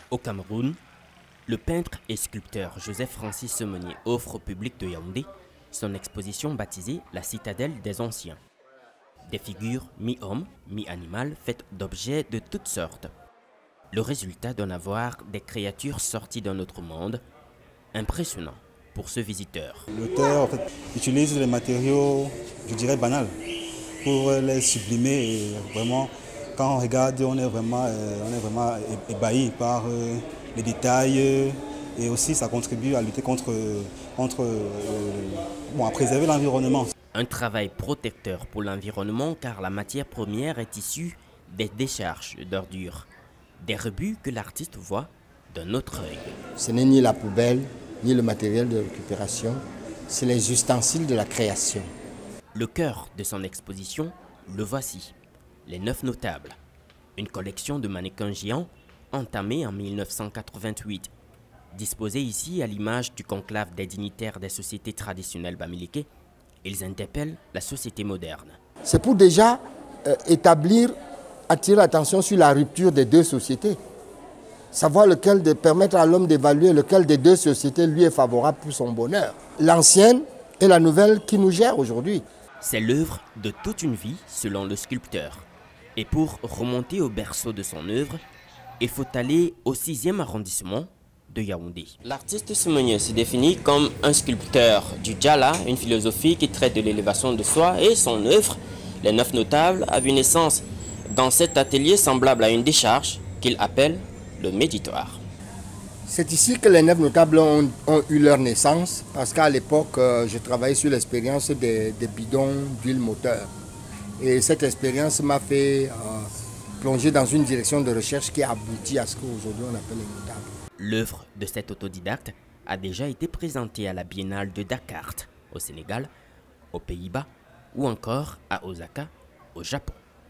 Au Cameroun, le peintre et sculpteur Joseph-Francis Semenier offre au public de Yaoundé son exposition baptisée La Citadelle des Anciens. Des figures mi-homme, mi-animal faites d'objets de toutes sortes. Le résultat donne à voir des créatures sorties d'un autre monde, impressionnant pour ce visiteur. L'auteur utilise les matériaux, je dirais, banals pour les sublimer et vraiment, quand on regarde, on est vraiment ébahi par les détails et aussi ça contribue à lutter à préserver l'environnement. Un travail protecteur pour l'environnement car la matière première est issue des décharges d'ordures, des rebuts que l'artiste voit d'un autre œil. Ce n'est ni la poubelle, ni le matériel de récupération, c'est les ustensiles de la création. Le cœur de son exposition, le voici, les 9 notables, une collection de mannequins géants entamée en 1988. Disposés ici à l'image du conclave des dignitaires des sociétés traditionnelles bamileke, ils interpellent la société moderne. C'est pour déjà attirer l'attention sur la rupture des deux sociétés. Savoir permettre à l'homme d'évaluer lequel des deux sociétés lui est favorable pour son bonheur. L'ancienne et la nouvelle qui nous gère aujourd'hui. C'est l'œuvre de toute une vie selon le sculpteur. Et pour remonter au berceau de son œuvre, il faut aller au 6e arrondissement de Yaoundé. L'artiste Semenier se définit comme un sculpteur du Djala, une philosophie qui traite de l'élévation de soi, et son œuvre, Les 9 notables, a vu naissance dans cet atelier semblable à une décharge qu'il appelle le méditoire. C'est ici que les 9 notables ont eu leur naissance, parce qu'à l'époque, je travaillais sur l'expérience des bidons d'huile moteur. Et cette expérience m'a fait plonger dans une direction de recherche qui a abouti à ce qu'aujourd'hui on appelle les notables. L'œuvre de cet autodidacte a déjà été présentée à la Biennale de Dakar, au Sénégal, aux Pays-Bas ou encore à Osaka, au Japon.